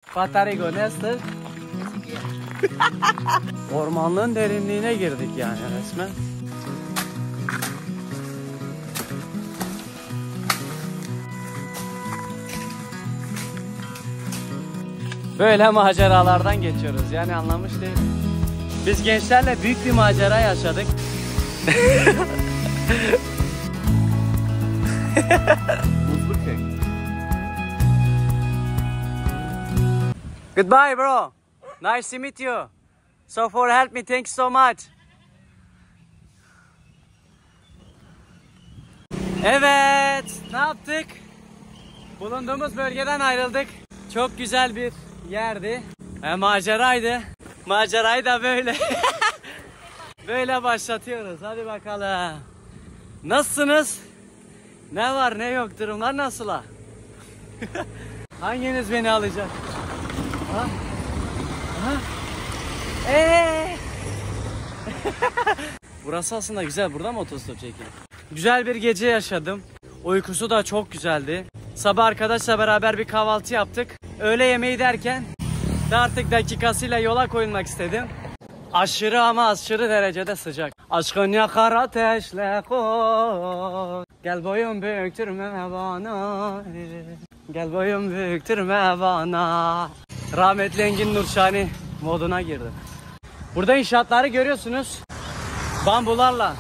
Patarigo nasıl? Ormanlığın derinliğine girdik yani resmen. Böyle maceralardan geçiyoruz yani anlamış değil. Biz gençlerle büyük bir macera yaşadık. Goodbye bro. Nice to meet you. So for help me, thank you so much. Evet, ne yaptık? Bulunduğumuz bölgeden ayrıldık. Çok güzel bir yerdi. Maceraydı. Macerayı da böyle böyle başlatıyoruz. Hadi bakalım. Nasılsınız? Ne var ne yok, durumlar nasıl ha? Hanginiz beni alacak? Ha? Ha? Burası aslında güzel. Burada mı otostop çekiyor? Güzel bir gece yaşadım. Uykusu da çok güzeldi. Sabah arkadaşla beraber bir kahvaltı yaptık. Öğle yemeği derken de artık dakikasıyla yola koyulmak istedim. Aşırı ama aşırı derecede sıcak. Aşkın yakar ateşle koy. Gel boyun büktürme bana. Gel boyun büktürme bana. Rahmetli Engin Nurşani moduna girdim. Burada inşaatları görüyorsunuz. Bambularla.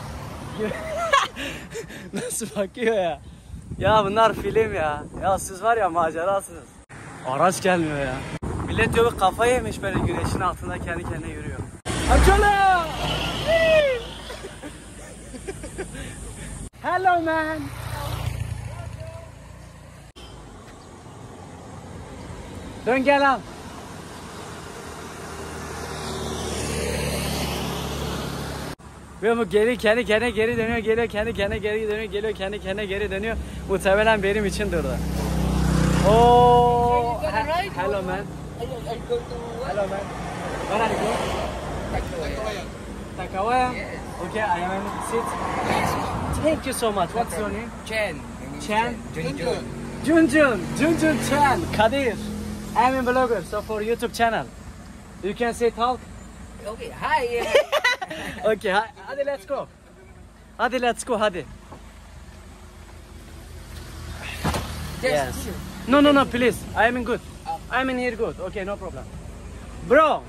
Nasıl bakıyor ya? Ya bunlar film ya. Ya siz var ya macerasınız. Araç gelmiyor ya. Millet diyor kafayı yemiş böyle güneşin altında kendi kendine yürüyor. Açalım. Hello man. Dön gel al. Ve bu geri kendi kendine geri dönüyor, geliyor kendi kendine geri dönüyor, geliyor kendi kendine geri dönüyor. Muhtemelen benim için durdu. Oh, hello man. Hello man. Where are you going? Takawaya. Okay, I am sit. Thank you so much. What's your name? Chen. Chen. Junjun. Junjun Chen. Kadir. I'm a blogger, so for YouTube channel. You can say talk. Okay, hi. Okay, hadi let's go. Hadi let's go, hadi. Yes. No, please. I am in good. I am in here good. Okay, no problem. Bro,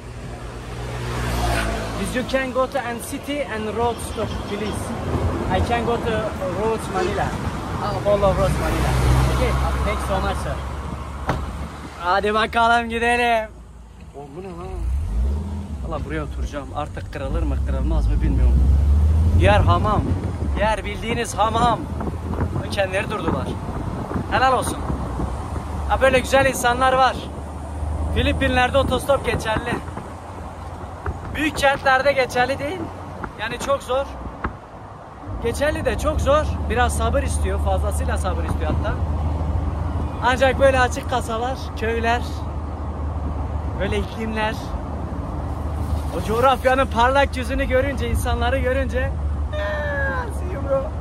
you can go to N City and road stop, please. I can go to Roads Manila. All of Roads Manila. Okay, thanks so much, sir. Hadi bakalım gidelim. Oh, bu ne lan? Valla buraya oturacağım. Artık kırılır mı kırılmaz mı bilmiyorum. Yer hamam. Yer bildiğiniz hamam. Kendileri durdular. Helal olsun. Ha böyle güzel insanlar var. Filipinler'de otostop geçerli. Büyük kentlerde geçerli değil. Yani çok zor. Geçerli de çok zor. Biraz sabır istiyor. Fazlasıyla sabır istiyor hatta. Ancak böyle açık kasalar, köyler, böyle iklimler, o coğrafyanın parlak yüzünü görünce, insanları görünce see you bro.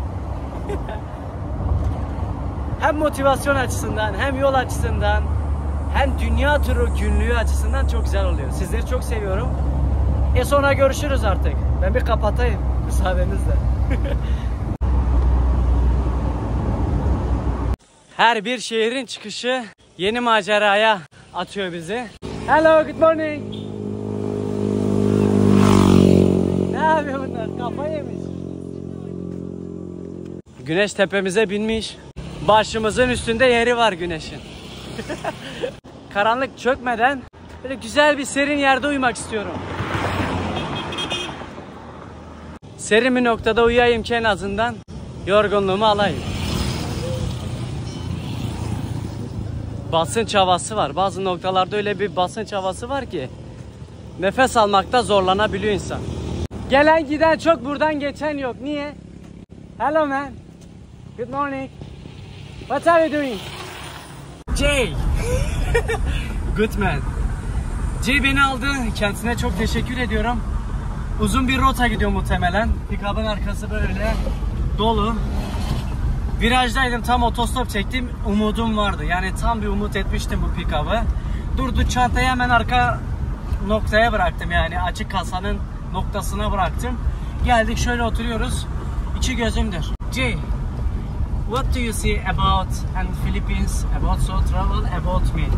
Hem motivasyon açısından, hem yol açısından, hem dünya turu günlüğü açısından çok güzel oluyor. Sizleri çok seviyorum. Sonra görüşürüz artık. Ben bir kapatayım müsaadenizle. Her bir şehrin çıkışı yeni maceraya atıyor bizi. Hello, good morning. Ne yapıyor bunlar? Kafa yemiş. Güneş tepemize binmiş. Başımızın üstünde yeri var güneşin. Karanlık çökmeden böyle güzel bir serin yerde uyumak istiyorum. Serin bir noktada uyuyayım ki en azından yorgunluğumu alayım. Basınç havası var. Bazı noktalarda öyle bir basınç havası var ki nefes almakta zorlanabiliyor insan. Gelen giden çok, buradan geçen yok. Niye? Hello man. Good morning. What are you doing? Jay. Good man. Jay beni aldı. Kendisine çok teşekkür ediyorum. Uzun bir rota gidiyor muhtemelen. Pick-up'ın arkası böyle dolu. Virajdaydım, tam otostop çektim. Umudum vardı. Yani tam bir umut etmiştim bu pick-up'ı. Durdu, çantayı hemen arka noktaya bıraktım, yani açık kasanın noktasına bıraktım. Geldik, şöyle oturuyoruz. İki gözümdür. Jay, what do you see about and Philippines, about so travel, about me?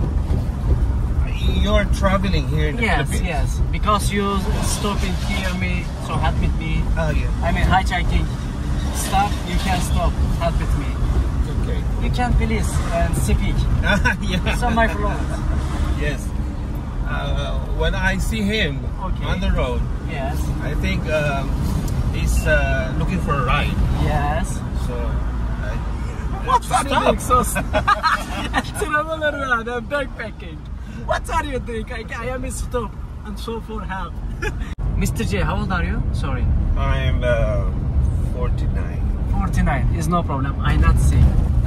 You're traveling here in the Philippines? Yes, because you stop and hear me, so help with me. Oh, yeah. I mean, hitchhiking. Stop, you can stop, help with me. Okay. You can please speak. Yeah. So my friend. Yes. When I see him Okay. on the road, Yes. I think he's looking for a ride. Yes. So, What are you doing? So traveler around, I'm backpacking. What are you doing? I am in stop and so for help. Mr. J, how old are you? Sorry. I'm 49. 49 is no problem. I not see.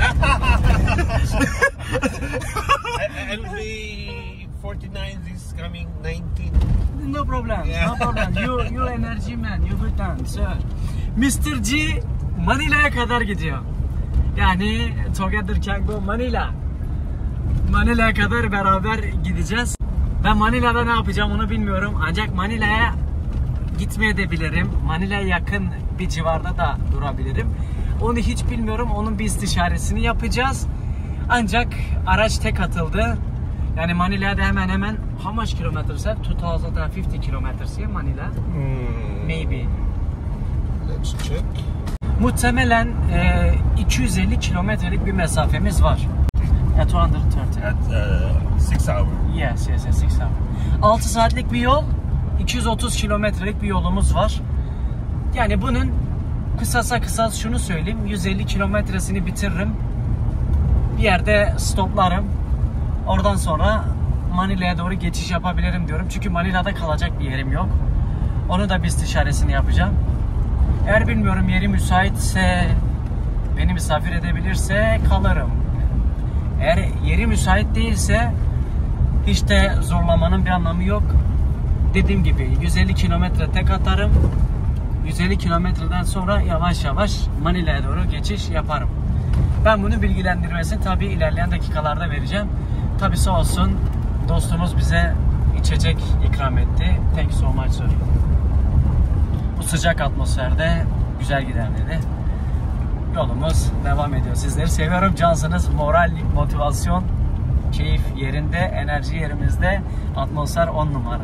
I'll be 49 this coming 19. No problem. Yeah. No problem. You energy man. You good man, sir. Mr. G Manila'ya kadar gidiyor. Yani together can go Manila. Manila'ya kadar beraber gideceğiz. Ben Manila'da ne yapacağım onu bilmiyorum. Ancak Manila'ya gitmeye de bilirim. Manila'ya yakın bir civarda da durabilirim. Onu hiç bilmiyorum. Onun bir istişaresini yapacağız. Ancak araç tek atıldı. Yani Manila'ya da hemen hemen how much kilometers? 2050 kilometers ya Manila? Maybe. Let's check. Muhtemelen 250 kilometrelik bir mesafemiz var. At 230. At 6 hours. Yes, 6 hours. 6 saatlik bir yol, 230 kilometrelik bir yolumuz var. Yani bunun kısasa şunu söyleyeyim, 150 kilometresini bitiririm. Bir yerde stoplarım. Oradan sonra Manila'ya doğru geçiş yapabilirim diyorum. Çünkü Manila'da kalacak bir yerim yok. Onu da bir istişaresini yapacağım. Eğer bilmiyorum yeri müsaitse, beni misafir edebilirse kalırım. Eğer yeri müsait değilse hiç de zorlamanın bir anlamı yok. Dediğim gibi 150 kilometre tek atarım. 150 kilometreden sonra yavaş yavaş Manila'ya doğru geçiş yaparım. Ben bunu bilgilendirmesini tabii ilerleyen dakikalarda vereceğim. Tabii sağ olsun dostumuz bize içecek ikram etti. Thank you so much sir. Bu sıcak atmosferde güzel gider dedi. Yolumuz devam ediyor. Sizleri seviyorum. Cansınız. Moral, motivasyon, keyif yerinde, enerji yerimizde. Atmosfer 10 numara.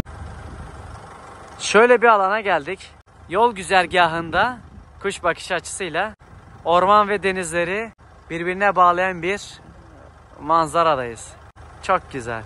Şöyle bir alana geldik. Yol güzergahında kuş bakış açısıyla orman ve denizleri birbirine bağlayan bir manzaradayız. Çok güzel.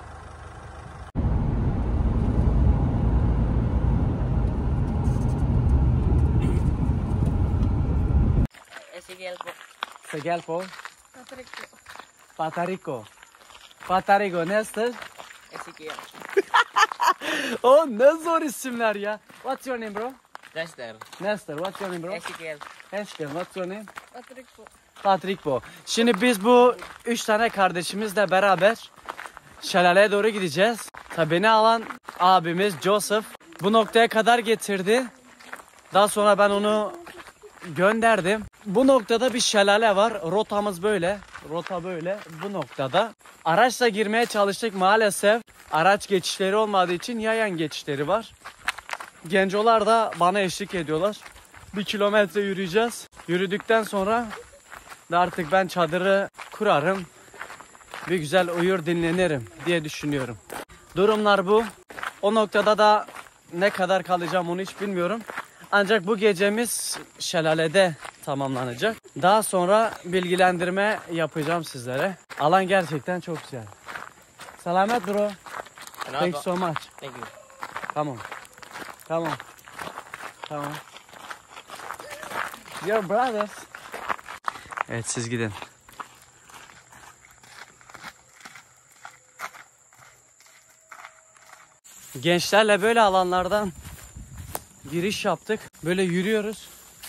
Segelpo. Patarico. Patarico. Nestor? Ezekiel. Oh ne zor isimler ya. What's your name bro? Lester. Nestor. What's your name bro? Ezekiel. Eşken. What's your name? Patrick. Patrick. Şimdi biz bu 3 tane kardeşimizle beraber şelaleye doğru gideceğiz. Tabii beni alan abimiz Joseph bu noktaya kadar getirdi. Daha sonra ben onu gönderdim. Bu noktada bir şelale var. Rotamız böyle. Rota böyle. Bu noktada. Araçla girmeye çalıştık maalesef. Araç geçişleri olmadığı için yayan geçişleri var. Gencolar da bana eşlik ediyorlar. 1 kilometre yürüyeceğiz. Yürüdükten sonra da artık ben çadırı kurarım. Bir güzel uyur dinlenirim diye düşünüyorum. Durumlar bu. O noktada da ne kadar kalacağım onu hiç bilmiyorum. Ancak bu gecemiz şelalede tamamlanacak. Daha sonra bilgilendirme yapacağım sizlere. Alan gerçekten çok güzel. Selamet bro. Thank you so much. Thank you. Come on. Come on. Come on. Your brothers. Evet siz gidin. Gençlerle böyle alanlardan giriş yaptık. Böyle yürüyoruz.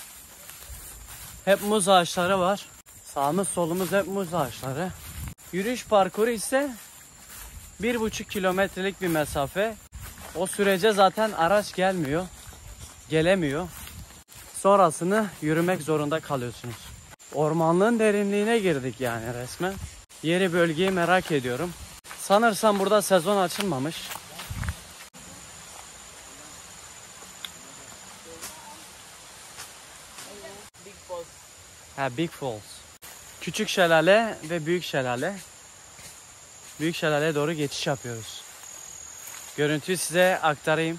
Hep muz ağaçları var. Sağımız solumuz hep muz ağaçları. Yürüyüş parkuru ise 1,5 kilometrelik bir mesafe. O sürece zaten araç gelmiyor. Gelemiyor. Sonrasını yürümek zorunda kalıyorsunuz. Ormanlığın derinliğine girdik yani resmen. Yeri bölgeyi merak ediyorum. Sanırsam burada sezon açılmamış. Big Falls. Küçük şelale ve büyük şelale. Büyük şelaleye doğru geçiş yapıyoruz. Görüntüyü size aktarayım.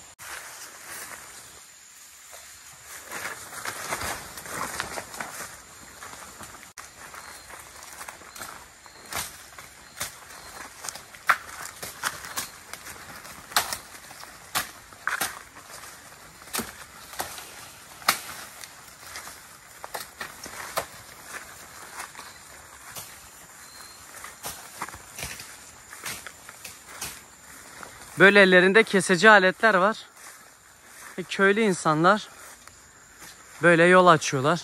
Böyle ellerinde kesici aletler var. Köylü insanlar böyle yol açıyorlar.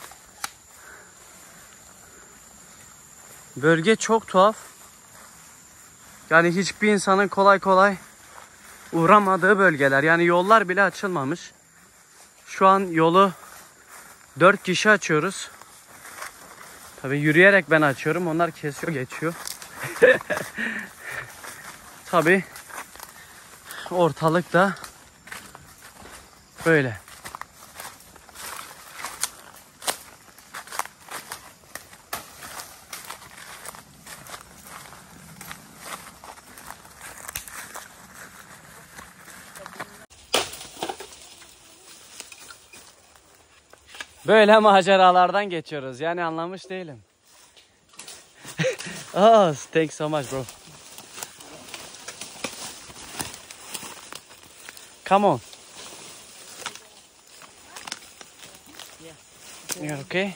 Bölge çok tuhaf. Yani hiçbir insanın kolay kolay uğramadığı bölgeler. Yani yollar bile açılmamış. Şu an yolu 4 kişi açıyoruz. Tabii yürüyerek ben açıyorum. Onlar kesiyor, geçiyor. Tabii ortalık da böyle. Böyle maceralardan geçiyoruz. Yani anlamış değilim. Oh, thanks so much, bro. Come on. You're okay?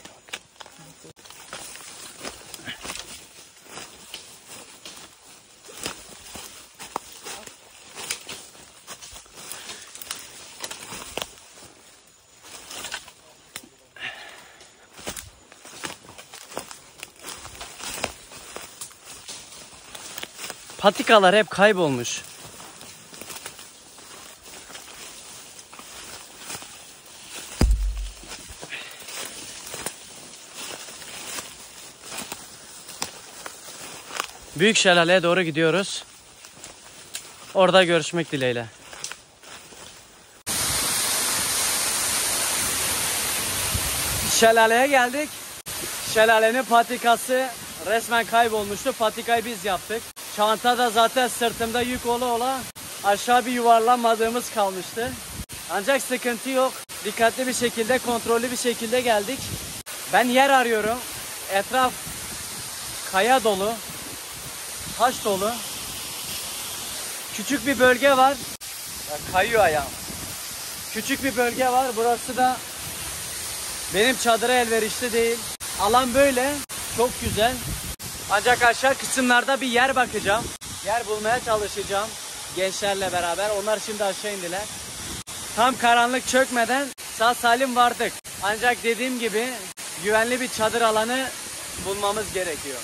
Patikalar hep kaybolmuş. Büyük şelaleye doğru gidiyoruz. Orada görüşmek dileğiyle. Şelaleye geldik. Şelalenin patikası resmen kaybolmuştu. Patikayı biz yaptık. Çanta da zaten sırtımda yük ola aşağı bir yuvarlanmadığımız kalmıştı. Ancak sıkıntı yok. Dikkatli bir şekilde, kontrollü bir şekilde geldik. Ben yer arıyorum. Etraf kaya dolu. Taş dolu. Küçük bir bölge var. Ya kayıyor ayağım. Küçük bir bölge var. Burası da benim çadıra elverişli değil. Alan böyle. Çok güzel. Ancak aşağı kısımlarda bir yer bakacağım. Yer bulmaya çalışacağım. Gençlerle beraber. Onlar şimdi aşağı indiler. Tam karanlık çökmeden sağ salim vardık. Ancak dediğim gibi güvenli bir çadır alanı bulmamız gerekiyor.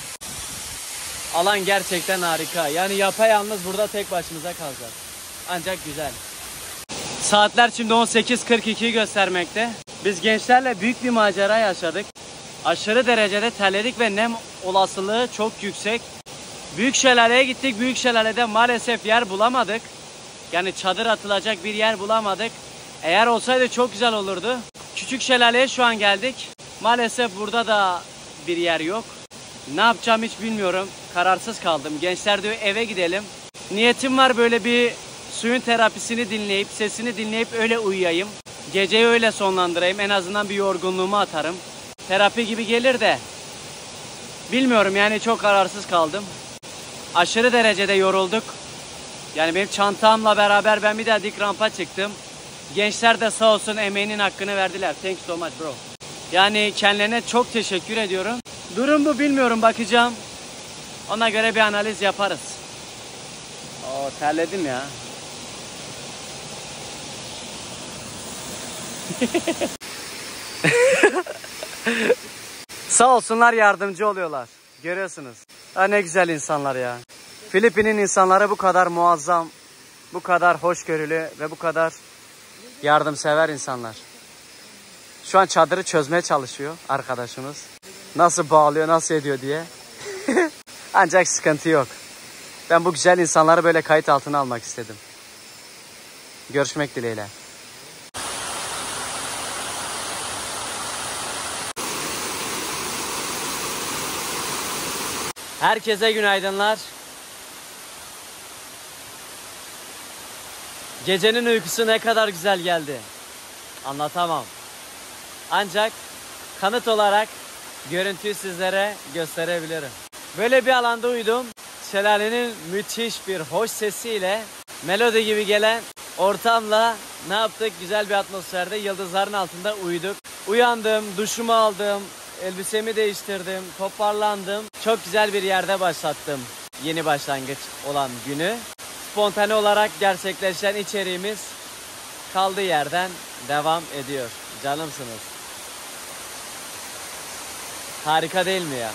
Alan gerçekten harika. Yani yapayalnız burada tek başımıza kalacağız. Ancak güzel. Saatler şimdi 18:42'yi göstermekte. Biz gençlerle büyük bir macera yaşadık. Aşırı derecede terledik ve nem olasılığı çok yüksek. Büyük şelaleye gittik. Büyük şelalede maalesef yer bulamadık. Yani çadır atılacak bir yer bulamadık. Eğer olsaydı çok güzel olurdu. Küçük şelaleye şu an geldik. Maalesef burada da bir yer yok. Ne yapacağım hiç bilmiyorum. Kararsız kaldım. Gençler diyor eve gidelim. Niyetim var böyle bir suyun terapisini dinleyip, sesini dinleyip öyle uyuyayım. Geceyi öyle sonlandırayım. En azından bir yorgunluğumu atarım. Terapi gibi gelir de. Bilmiyorum yani çok kararsız kaldım. Aşırı derecede yorulduk. Yani benim çantamla beraber ben bir daha dik rampa çıktım. Gençler de sağ olsun emeğinin hakkını verdiler. Thanks so much bro. Yani kendilerine çok teşekkür ediyorum. Durum bu, bilmiyorum, bakacağım. Ona göre bir analiz yaparız. Oo, terledim ya. Sağ olsunlar, yardımcı oluyorlar. Görüyorsunuz. Ha, ne güzel insanlar ya. Filipin'in insanları bu kadar muazzam, bu kadar hoşgörülü ve bu kadar yardımsever insanlar. Şu an çadırı çözmeye çalışıyor arkadaşımız. Nasıl bağlıyor, nasıl ediyor diye. Ancak sıkıntı yok. Ben bu güzel insanları böyle kayıt altına almak istedim. Görüşmek dileğiyle. Herkese günaydınlar. Gecenin uykusu ne kadar güzel geldi. Anlatamam. Ancak kanıt olarak görüntüyü sizlere gösterebilirim. Böyle bir alanda uyudum. Şelalenin müthiş bir hoş sesiyle, melodi gibi gelen ortamla ne yaptık? Güzel bir atmosferde yıldızların altında uyuduk. Uyandım, duşumu aldım, elbisemi değiştirdim, toparlandım. Çok güzel bir yerde başlattım yeni başlangıç olan günü. Spontane olarak gerçekleşen içeriğimiz kaldığı yerden devam ediyor. Canımsınız. Harika değil mi ya?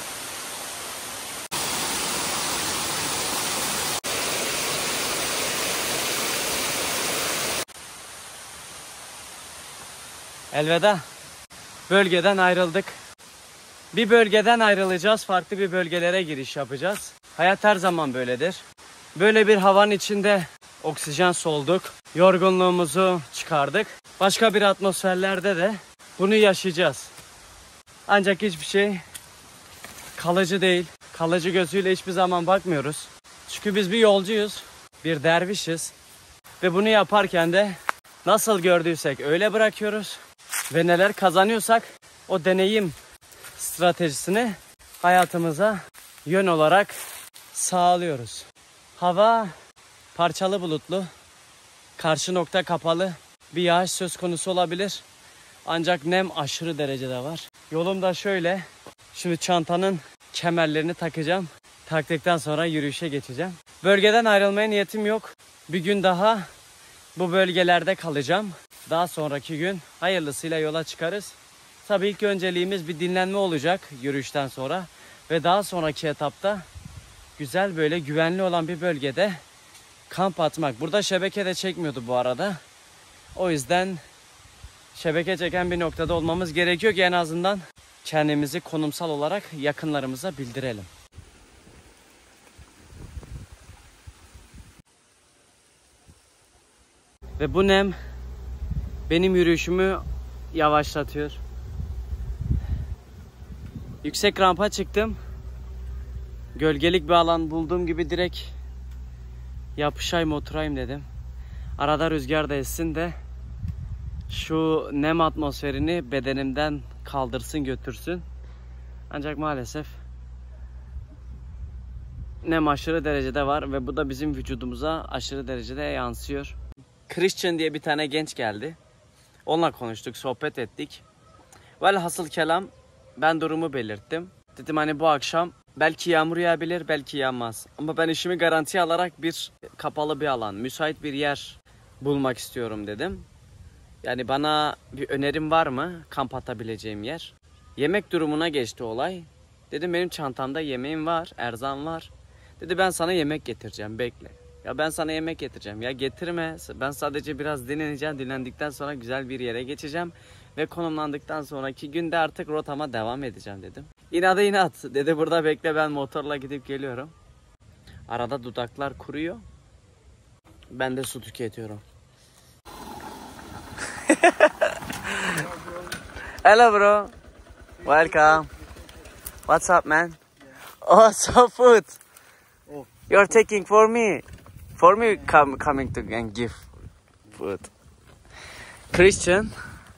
Elveda. Bölgeden ayrıldık. Bir bölgeden ayrılacağız, farklı bir bölgelere giriş yapacağız. Hayat her zaman böyledir. Böyle bir havanın içinde oksijen solduk, yorgunluğumuzu çıkardık. Başka bir atmosferlerde de bunu yaşayacağız. Ancak hiçbir şey kalıcı değil. Kalıcı gözüyle hiçbir zaman bakmıyoruz. Çünkü biz bir yolcuyuz, bir dervişiz. Ve bunu yaparken de nasıl gördüysek öyle bırakıyoruz. Ve neler kazanıyorsak o deneyim stratejisini hayatımıza yön olarak sağlıyoruz. Hava parçalı bulutlu, karşı nokta kapalı, bir yağış söz konusu olabilir. Ancak nem aşırı derecede var. Yolum da şöyle, şimdi çantanın kemerlerini takacağım. Taktıktan sonra yürüyüşe geçeceğim. Bölgeden ayrılmaya niyetim yok. Bir gün daha bu bölgelerde kalacağım. Daha sonraki gün hayırlısıyla yola çıkarız. Tabii ilk önceliğimiz bir dinlenme olacak yürüyüşten sonra. Ve daha sonraki etapta güzel böyle güvenli olan bir bölgede kamp atmak. Burada şebeke de çekmiyordu bu arada. O yüzden şebeke çeken bir noktada olmamız gerekiyor ki en azından kendimizi konumsal olarak yakınlarımıza bildirelim. Ve bu nem benim yürüyüşümü yavaşlatıyor. Yüksek rampa çıktım. Gölgelik bir alan bulduğum gibi direkt yapışayım oturayım dedim. Arada rüzgar da essin de şu nem atmosferini bedenimden kaldırsın götürsün. Ancak maalesef nem aşırı derecede var ve bu da bizim vücudumuza aşırı derecede yansıyor. Christian diye bir tane genç geldi. Onunla konuştuk, sohbet ettik. Velhasıl kelam ben durumu belirttim. Dedim hani bu akşam belki yağmur yağabilir, belki yağmaz. Ama ben işimi garantiye alarak bir kapalı bir alan, müsait bir yer bulmak istiyorum dedim. Yani bana bir önerim var mı kamp atabileceğim yer? Yemek durumuna geçti olay. Dedim benim çantamda yemeğim var, erzağım var. Dedi ben sana yemek getireceğim, bekle. Ya ben sana yemek getireceğim. Ya getirme. Ben sadece biraz dinleneceğim. Dinlendikten sonra güzel bir yere geçeceğim. Ve konumlandıktan sonraki günde artık rotama devam edeceğim dedim. İnadı inat. Dedi burada bekle ben motorla gidip geliyorum. Arada dudaklar kuruyor. Ben de su tüketiyorum. Hello bro. Welcome. What's up man? Oh, so food. You're taking for me. For me coming to and give food. Christian.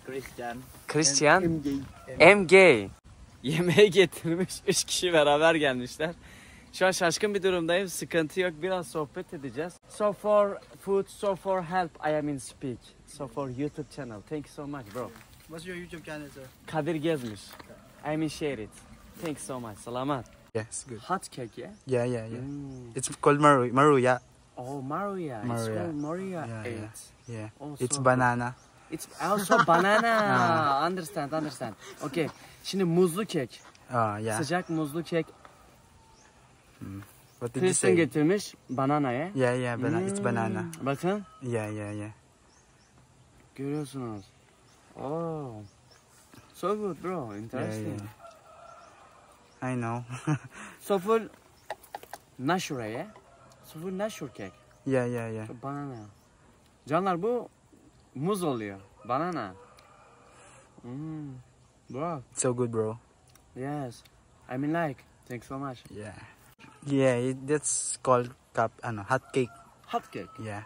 MG. Yemeğe getirmiş. 3 kişi beraber gelmişler. Şu an şaşkın bir durumdayım. Sıkıntı yok. Biraz sohbet edeceğiz. So for food, so for help, I am in speak. So for YouTube channel. Thank you so much bro. What's your YouTube channel, sir? Kadir Gezmiş. I am in share it. Thank you so much. Salamat. Yes, good. Hot cake, yeah? Yeah. It's called Maruya. Oh, Maruya. It's Maruya. called Maruya Yeah, 8. Yeah. Oh, It's so banana. It's also banana. Understand. Okay. Şimdi muzlu kek. Yeah. Sıcak muzlu kek. What did you Christian say? getirmiş bananaya. Yeah, it's banana. Bakın. Yeah. Görüyorsunuz. Oh. So good bro. Interesting. I know. So full natural, yeah? So bu natural cake. Yeah, yeah, yeah. Banana. Canlar bu muz oluyor. Banana. Wow. So good, bro. Yes. I mean like. Thanks so much. Yeah. Yeah, that's called hot cake. Hot cake. Yeah.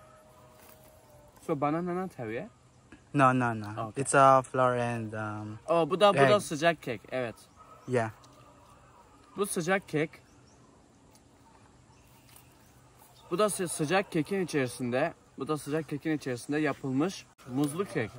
So banana not have ya? No, no, no. Okay. It's a flour and Oh bu da egg. sıcak kek. Evet. yeah. Bu sıcak kek. Bu da sıcak kekin içerisinde. Bu da sıcak kekin içerisinde yapılmış muzlu kek.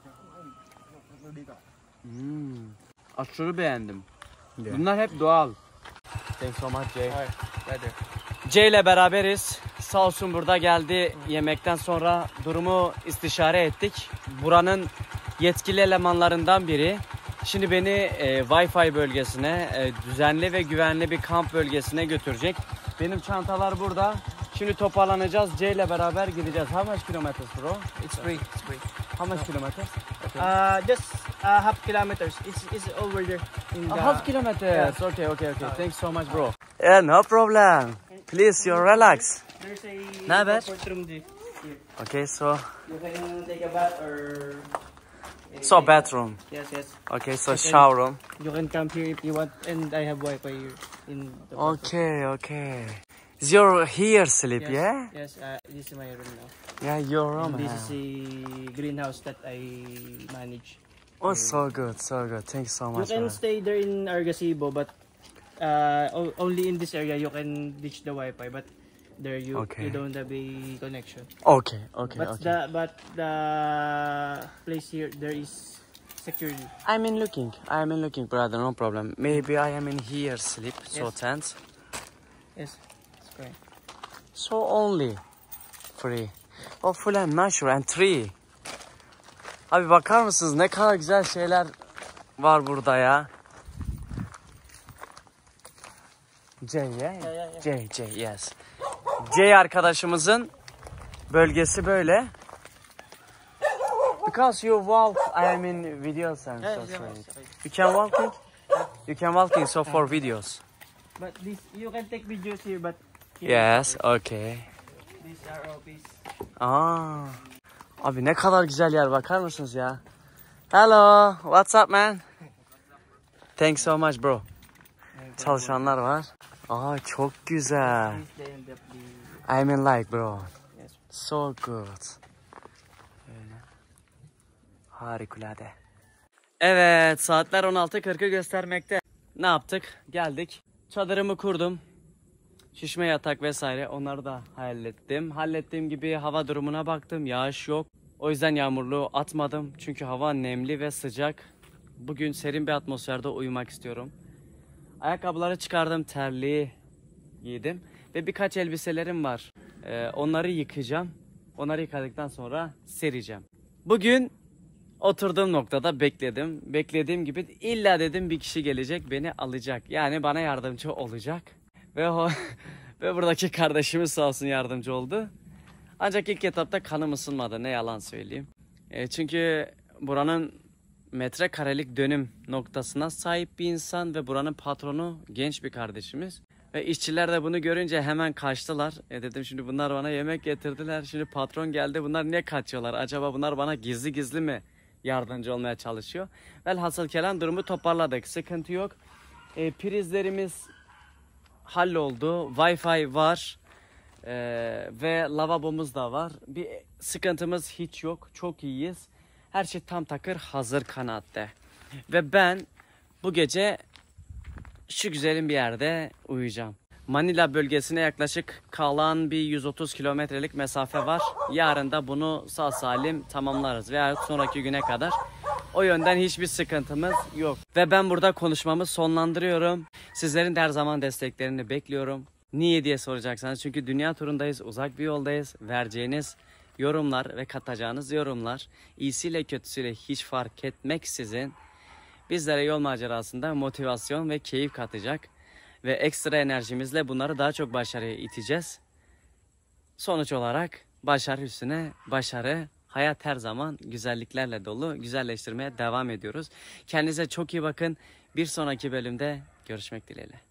Aşırı beğendim. Yeah. Bunlar hep doğal. Thanks so much Jay. Jay ile beraberiz. Sağ olsun burada geldi. Yemekten sonra durumu istişare ettik. Buranın yetkili elemanlarından biri. Şimdi beni Wi-Fi bölgesine, düzenli ve güvenli bir kamp bölgesine götürecek. Benim çantalar burada. Şimdi toparlanacağız. Jay ile beraber gideceğiz. How much kilometers bro? It's free. It's free. How much kilometers? Just half kilometers. It's over there. In the, Half kilometers. Yeah. Okay. Thanks so much bro. Yeah, no problem. Please, you relax. There's a Ne haber? comfort room there. Okay, so You can take a bath or... bathroom. Yes. Okay, so shower room. You can come here if you want. And I have Wi-Fi here in the bathroom. Okay. You're here sleep, Yes, yeah? Yes, this is my room now. Yeah, your room. And this is a greenhouse that I manage. Oh, so good. Thanks so You much. can man. stay there in our gazebo, but only in this area you can reach the Wi-Fi. But there you don't have a connection. Okay. But the place here there is security. I'm in looking, brother. No problem. Maybe I am in here sleep. So Yes. tent. Yes, that's correct. So only free. Oh, full and natural and tree. Abi bakar mısınız ne kadar güzel şeyler var burada ya. Jay, yeah? Jay, yes. Jay arkadaşımızın bölgesi böyle. Because you walk, I am in videos and so sorry. You can walking? You can walking so for videos. But this you can take videos here, but here, Yes, okay. this is our office. Aa. Abi ne kadar güzel yer bakar mısınız ya? Hello, what's up man? Thanks so much bro. Çalışanlar var. Aa çok güzel. This is the end of the I mean like bro. yes. So good. Öyle. Harikulade. Evet, saatler 16:40'ı göstermekte. Ne yaptık? Geldik. Çadırımı kurdum. Şişme yatak vesaire onları da hallettim. Hallettiğim gibi hava durumuna baktım. Yağış yok. O yüzden yağmurluğu atmadım. Çünkü hava nemli ve sıcak. Bugün serin bir atmosferde uyumak istiyorum. Ayakkabıları çıkardım, terliği giydim. Ve birkaç elbiselerim var. Onları yıkayacağım. Onları yıkadıktan sonra sereceğim. Bugün oturduğum noktada bekledim. Beklediğim gibi illa dedim bir kişi gelecek beni alacak. Yani bana yardımcı olacak. Ve buradaki kardeşimiz sağ olsun yardımcı oldu. Ancak ilk etapta kanım ısınmadı, ne yalan söyleyeyim. Çünkü buranın metrekarelik dönüm noktasına sahip bir insan ve buranın patronu genç bir kardeşimiz. Ve işçiler de bunu görünce hemen kaçtılar. Dedim şimdi bunlar bana yemek getirdiler. Şimdi patron geldi, bunlar niye kaçıyorlar? Acaba bunlar bana gizli gizli mi yardımcı olmaya çalışıyor? Velhasıl kelam durumu toparladık. Sıkıntı yok. Prizlerimiz halloldu. Wi-Fi var. Ve lavabomuz da var. Bir sıkıntımız hiç yok. Çok iyiyiz. Her şey tam takır hazır kanaatte. Ve ben bu gece şu güzelim bir yerde uyuyacağım. Manila bölgesine yaklaşık kalan bir 130 kilometrelik mesafe var. Yarın da bunu sağ salim tamamlarız veya sonraki güne kadar. O yönden hiçbir sıkıntımız yok. Ve ben burada konuşmamı sonlandırıyorum. Sizlerin de her zaman desteklerini bekliyorum. Niye diye soracaksanız, çünkü dünya turundayız, uzak bir yoldayız. Vereceğiniz yorumlar ve katacağınız yorumlar iyisiyle kötüsüyle hiç fark etmeksizin bizlere yol macerasında motivasyon ve keyif katacak. Ve ekstra enerjimizle bunları daha çok başarıya iteceğiz. Sonuç olarak başarı üstüne başarı. Hayat her zaman güzelliklerle dolu. Güzelleştirmeye devam ediyoruz. Kendinize çok iyi bakın. Bir sonraki bölümde görüşmek dileğiyle.